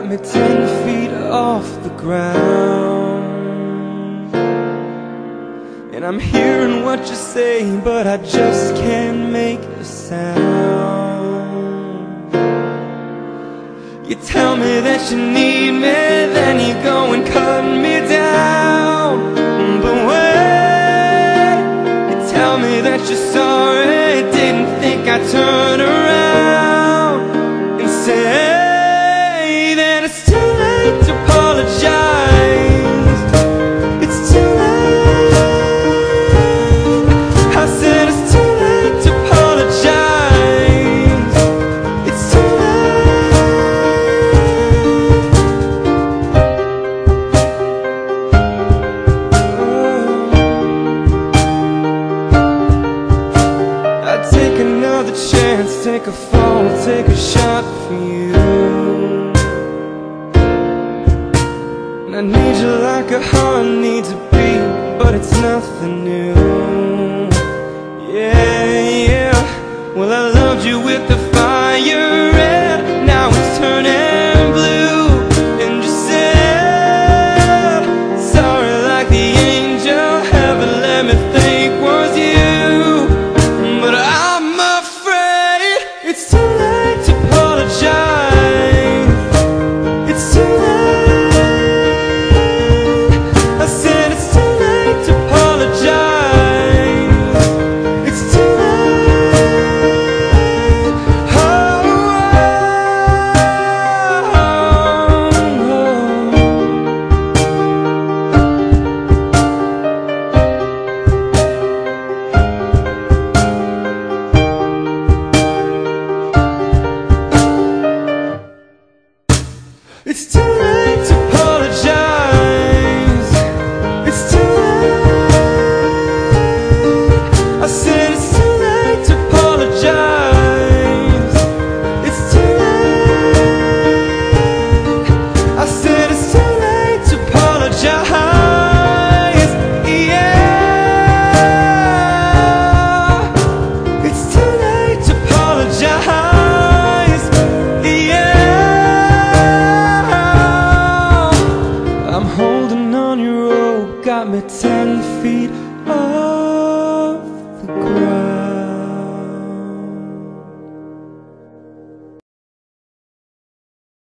got me 10 feet off the ground. And I'm hearing what you say, but I just can't make a sound. You tell me that you need me, then you go and cut me down. But wait, you tell me that you're sorry, didn't think I'd turn around and say that it's too late to apologize. It's too late. I said it's too late to apologize. It's too I'd take another chance, take a fall, take a shot for you. And I need you like a heart needs a beat, but it's nothing new. Yeah, yeah. Well, I loved you with the fire red, now it's turning blue. And you said sorry like the angel heaven let me think was you. But I'm afraid it's too late to apologize. It's too late. I said it's too late to apologize. It's too late. Oh, it's too late to apologize. It's too late. I said it's too late to apologize. It's too late. I said it's too late to apologize. Yeah. It's too late to apologize. Yeah. I'm holding on your rope, got me 10 feet off